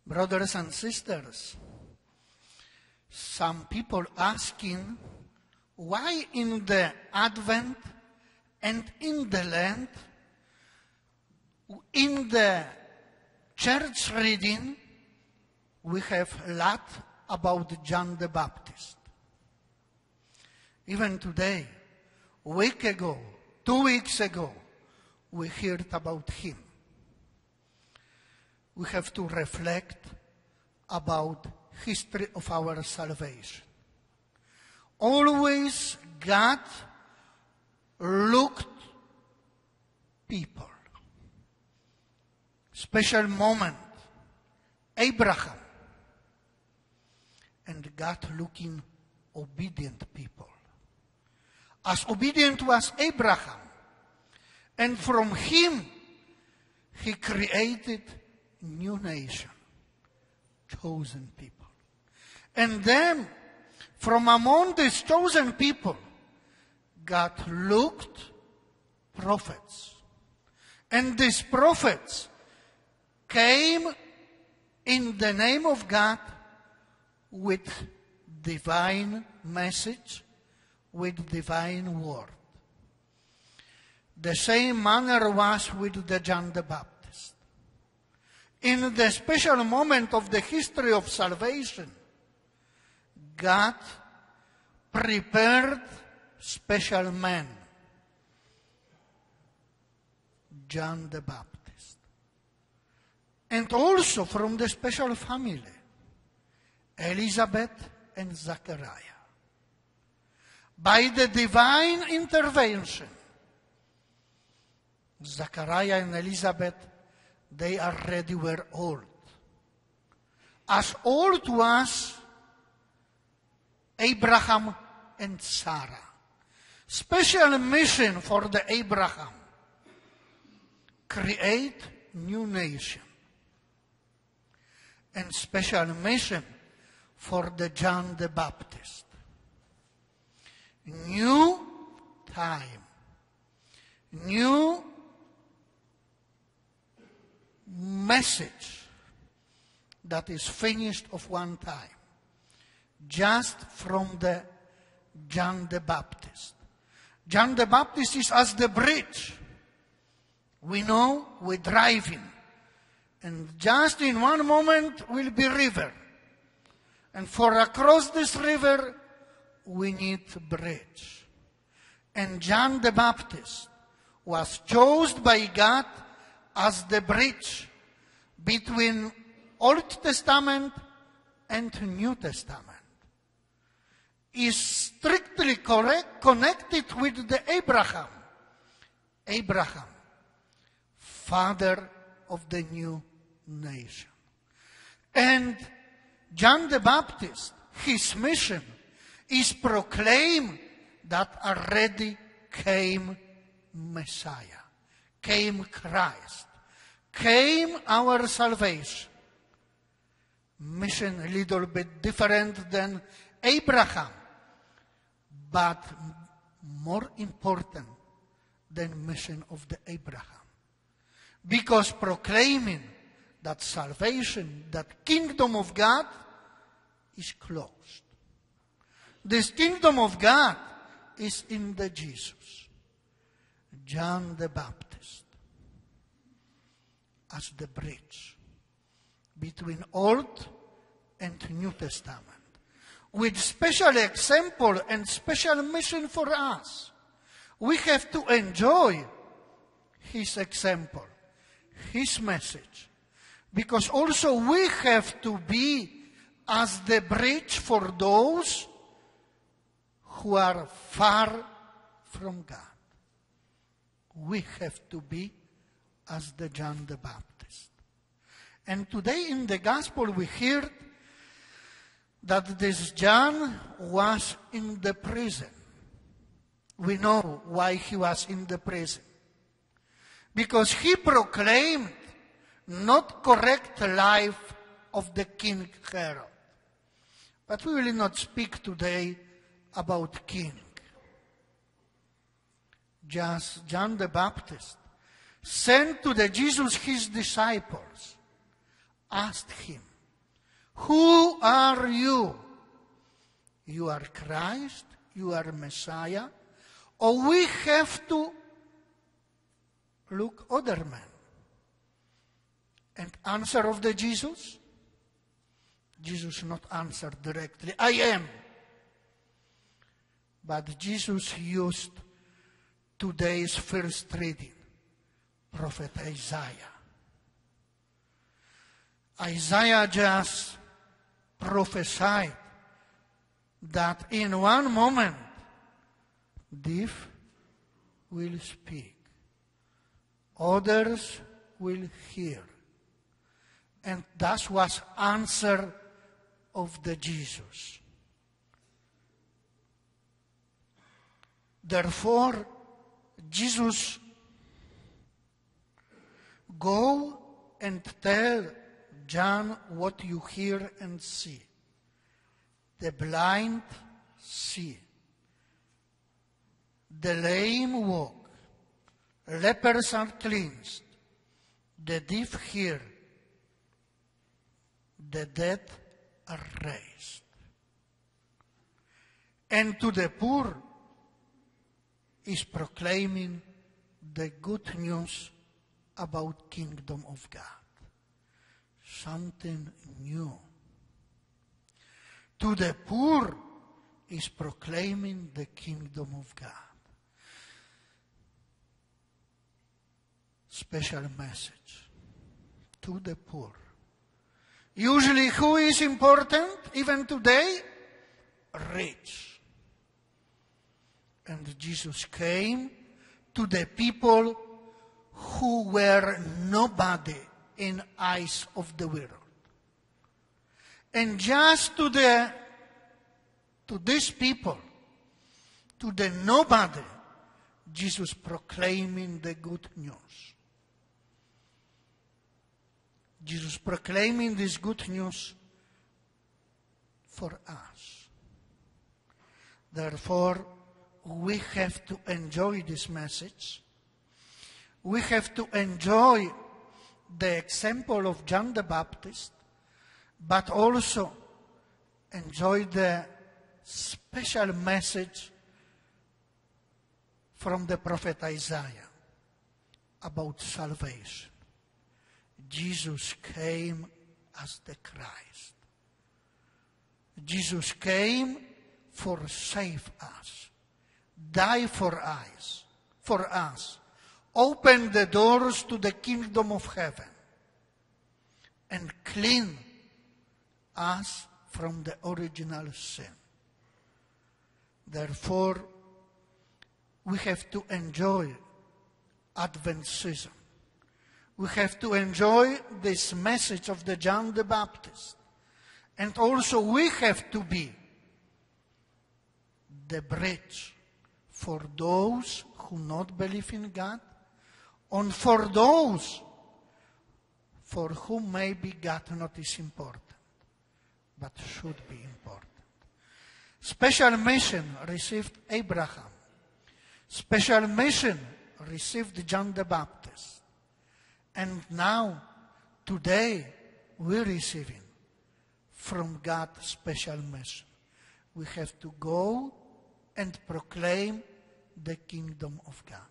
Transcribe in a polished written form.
Brothers and sisters, some people asking why in the Advent and in the Lent, in the church reading, we have a lot about John the Baptist. Even today, a week ago, 2 weeks ago, we heard about him. We have to reflect about history of our salvation. Always God looked people. Special moment, Abraham. And God looking obedient people. As obedient was Abraham. And from him, he created new nation, chosen people. And then, from among these chosen people, God looked prophets. And these prophets came in the name of God with divine message, with divine word. The same manner was with the John the Baptist. In the special moment of the history of salvation, God prepared special man, John the Baptist. And also from the special family, Elizabeth and Zachariah. By the divine intervention, Zachariah and Elizabeth, they already were old. As old was Abraham and Sarah. Special mission for the Abraham. Create new nation. And special mission for the John the Baptist. New time. New message that is finished of one time. Just from the John the Baptist. John the Baptist is as the bridge. We know we're driving. And just in one moment will be river. And for across this river, we need a bridge. And John the Baptist was chosen by God as the bridge between Old Testament and New Testament. Is strictly connected with the Abraham. Abraham, father of the new nation. And John the Baptist, his mission is proclaim that already came Messiah, came Christ, came our salvation. Mission a little bit different than Abraham, but more important than mission of the Abraham. Because proclaiming that salvation, that kingdom of God is closed. This kingdom of God is in the Jesus, John the Baptist, as the bridge between Old and New Testament, with special example and special mission for us. We have to enjoy his example, his message, because also we have to be as the bridge for those who are far from God. We have to be as the John the Baptist. And today in the gospel we heard that this John was in the prison. We know why he was in the prison. Because he proclaimed not correct life of the King Herod. But we will not speak today about king. Just John the Baptist sent to the Jesus his disciples, asked him, Who are you? You are Christ, you are Messiah, or we have to look other men? And answer of the Jesus? Jesus not answer directly, I am. But Jesus used today's first reading, Prophet Isaiah. Isaiah just prophesied that in one moment, deaf will speak, others will hear. And that was answer of the Jesus. Therefore, Jesus go and tell John what you hear and see. The blind see. The lame walk. Lepers are cleansed. The deaf hear. The dead are raised. And to the poor is proclaiming the good news about kingdom of God. Something new. To the poor is proclaiming the kingdom of God. Special message to the poor. Usually who is important even today? Rich. And Jesus came to the people who were nobody in eyes of the world. And just to these people, to the nobody, Jesus proclaiming the good news. Jesus proclaiming this good news for us. Therefore, we have to enjoy this message. We have to enjoy the example of John the Baptist, but also enjoy the special message from the prophet Isaiah about salvation. Jesus came as the Christ. Jesus came for save us, die for us, open the doors to the kingdom of heaven, and clean us from the original sin. Therefore, we have to enjoy Advent season. We have to enjoy this message of the John the Baptist. And also we have to be the bridge for those who not believe in God, and for those for whom maybe God not is important, but should be important. Special mission received Abraham. Special mission received John the Baptist. And now, today, we're receiving from God special mission. We have to go and proclaim the kingdom of God.